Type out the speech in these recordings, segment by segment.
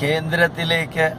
കേന്ദ്രത്തിലേക്ക്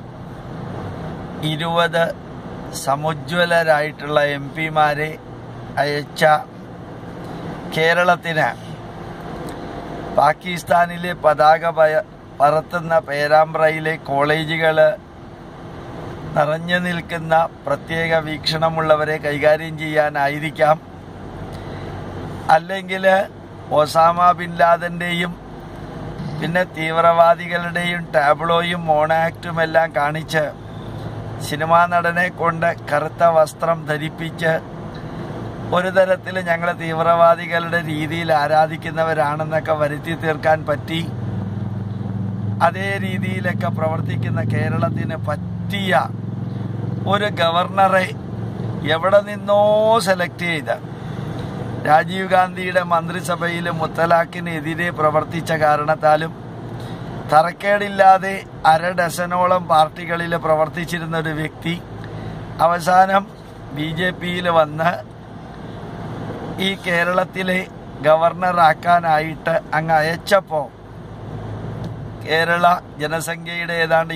20 സമുജ്വലരായിട്ടുള്ള MP-മാരെ അയച്ച കേരളത്തിന് പാകിസ്ഥാനിലെ പതാക പറത്തുന്ന പേരാമ്പ്രയിലെ കോളേജുകൾ നിറഞ്ഞു നിൽക്കുന്ന പ്രത്യേക വീക്ഷണമുള്ളവരെ കൈകാര്യം ചെയ്യാനായിരിക്കാം, അല്ലെങ്കിൽ ഒസാമ ബിൻ ലാദൻ്റെയും പിന്നെ തീവ്രവാദികളുടെയും ടാബ്ലോയും മോണാക്റ്റും എല്ലാം കാണിച്ച് സിനിമാ നടനെ കൊണ്ട് കറുത്ത വസ്ത്രം ധരിപ്പിച്ച് ഒരു തരത്തിൽ ഞങ്ങൾ തീവ്രവാദികളുടെ രീതിയിൽ ആരാധിക്കുന്നവരാണെന്നൊക്കെ വരുത്തി തീർക്കാൻ പറ്റി. അതേ രീതിയിലൊക്കെ പ്രവർത്തിക്കുന്ന കേരളത്തിന് പറ്റിയ ഒരു ഗവർണറെ എവിടെ നിന്നോ സെലക്ട് ചെയ്ത് രാജീവ് ഗാന്ധിയുടെ മന്ത്രിസഭയിൽ മുത്തലാഖിനെതിരെ പ്രവർത്തിച്ച കാരണത്താലും തറക്കേടില്ലാതെ 1/2 ഡസനോളം പാർട്ടികളിൽ പ്രവർത്തിച്ചിരുന്ന ഒരു വ്യക്തി അവസാനം BJPയിൽ വന്ന് ഈ കേരളത്തിലെ ഗവർണറാക്കാനായിട്ട് അങ്ങ് അയച്ചപ്പോൾ കേരള ജനസംഖ്യയുടെ ഏതാണ്ട്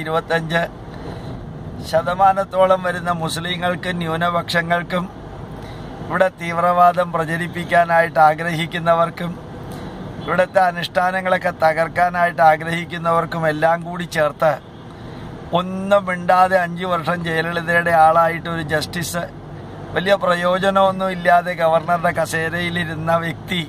25% വരുന്ന മുസ്ലിങ്ങൾക്കും ന്യൂനപക്ഷങ്ങൾക്കും ഇവിടെ തീവ്രവാദം പ്രചരിപ്പിക്കാനായിട്ട് ആഗ്രഹിക്കുന്നവർക്കും ഇവിടുത്തെ അനുഷ്ഠാനങ്ങളൊക്കെ തകർക്കാനായിട്ട് ആഗ്രഹിക്കുന്നവർക്കും എല്ലാം കൂടി ചേർത്ത് ഒന്നും മിണ്ടാതെ 5 വർഷം ജയലളിതയുടെ ആളായിട്ട് ഒരു ജസ്റ്റിസ്, വലിയ പ്രയോജനമൊന്നും ഇല്ലാതെ ഗവർണറുടെ കസേരയിലിരുന്ന വ്യക്തി,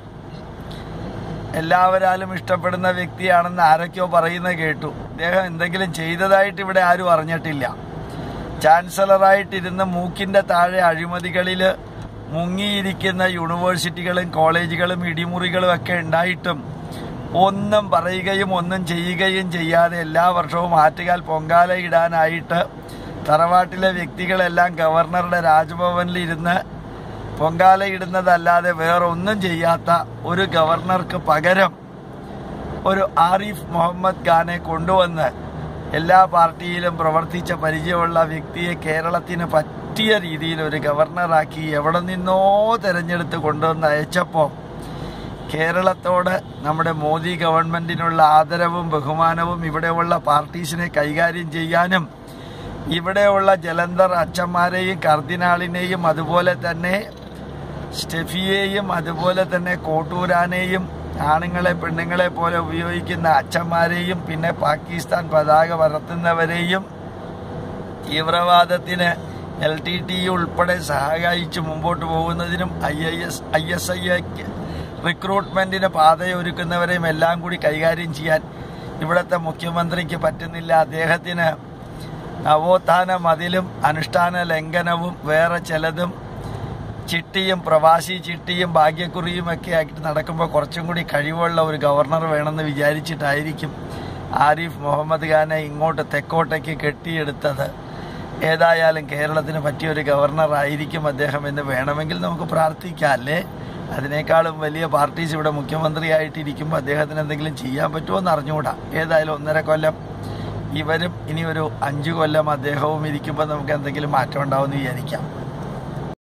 എല്ലാവരാലും ഇഷ്ടപ്പെടുന്ന വ്യക്തിയാണെന്ന് ആരൊക്കെയോ പറയുന്നത് കേട്ടു. അദ്ദേഹം എന്തെങ്കിലും ചെയ്തതായിട്ട് ഇവിടെ ആരും അറിഞ്ഞിട്ടില്ല. ചാൻസലറായിട്ടിരുന്ന് മൂക്കിൻ്റെ താഴെ അഴിമതികളിൽ മുങ്ങിയിരിക്കുന്ന യൂണിവേഴ്സിറ്റികളും കോളേജുകളും ഇടിമുറികളും ഒക്കെ ഉണ്ടായിട്ടും ഒന്നും പറയുകയും ഒന്നും ചെയ്യുകയും ചെയ്യാതെ എല്ലാ വർഷവും ആറ്റുകാൽ പൊങ്കാല ഇടാനായിട്ട് തറവാട്ടിലെ വ്യക്തികളെല്ലാം ഗവർണറുടെ രാജ്ഭവനിലിരുന്ന് പൊങ്കാല ഇടുന്നതല്ലാതെ വേറെ ഒന്നും ചെയ്യാത്ത ഒരു ഗവർണർക്ക് പകരം ഒരു ആരിഫ് മുഹമ്മദ് ഖാനെ കൊണ്ടുവന്ന് എല്ലാ പാർട്ടിയിലും പ്രവർത്തിച്ച പരിചയമുള്ള വ്യക്തിയെ കേരളത്തിന് പറ്റിയ രീതിയിൽ ഒരു ഗവർണറാക്കി എവിടെ നിന്നോ തിരഞ്ഞെടുത്ത് കൊണ്ടുവന്ന് അയച്ചപ്പോൾ കേരളത്തോട് നമ്മുടെ മോദി ഗവൺമെൻറ്റിനുള്ള ആദരവും ബഹുമാനവും ഇവിടെയുള്ള പാർട്ടീസിനെ കൈകാര്യം ചെയ്യാനും ഇവിടെയുള്ള ജലന്ധർ അച്ഛന്മാരെയും കർദിനാളിനെയും അതുപോലെ തന്നെ സ്റ്റെഫിയെയും അതുപോലെ തന്നെ കോട്ടൂരാനെയും ആണുങ്ങളെ പെണ്ണുങ്ങളെ പോലെ ഉപയോഗിക്കുന്ന അച്ഛന്മാരെയും പിന്നെ പാകിസ്ഥാൻ പതാക പറത്തുന്നവരെയും തീവ്രവാദത്തിന് LTTE ഉൾപ്പെടെ സഹായിച്ച് മുമ്പോട്ട് പോകുന്നതിനും ISI റിക്രൂട്ട്മെൻറ്റിന് പാതയൊരുക്കുന്നവരെയും എല്ലാം കൂടി കൈകാര്യം ചെയ്യാൻ ഇവിടുത്തെ മുഖ്യമന്ത്രിക്ക് പറ്റുന്നില്ല. അദ്ദേഹത്തിന് നവോത്ഥാന മതിലും അനുഷ്ഠാന ലംഘനവും വേറെ ചിലതും ചിട്ടിയും പ്രവാസി ചിട്ടിയും ഭാഗ്യക്കുറിയും ഒക്കെ ആയിട്ട് നടക്കുമ്പോൾ കുറച്ചും കൂടി കഴിവുള്ള ഒരു ഗവർണർ വേണമെന്ന് വിചാരിച്ചിട്ടായിരിക്കും ആരിഫ് മുഹമ്മദ് ഖാനെ ഇങ്ങോട്ട് തെക്കോട്ടേക്ക് കെട്ടിയെടുത്തത്. ഏതായാലും കേരളത്തിന് പറ്റിയൊരു ഗവർണറായിരിക്കും അദ്ദേഹം എന്ന് വേണമെങ്കിൽ നമുക്ക് പ്രാർത്ഥിക്കാം, അല്ലേ? അതിനേക്കാളും വലിയ പാർട്ടീസ് ഇവിടെ മുഖ്യമന്ത്രിയായിട്ടിരിക്കുമ്പോൾ അദ്ദേഹത്തിന് എന്തെങ്കിലും ചെയ്യാൻ പറ്റുമോ എന്ന് അറിഞ്ഞുകൂടാ. ഏതായാലും 1.5 കൊല്ലം ഇവരും ഇനി ഒരു 5 കൊല്ലം അദ്ദേഹവും ഇരിക്കുമ്പോൾ നമുക്ക് എന്തെങ്കിലും മാറ്റം ഉണ്ടാവുമെന്ന് വിചാരിക്കാം.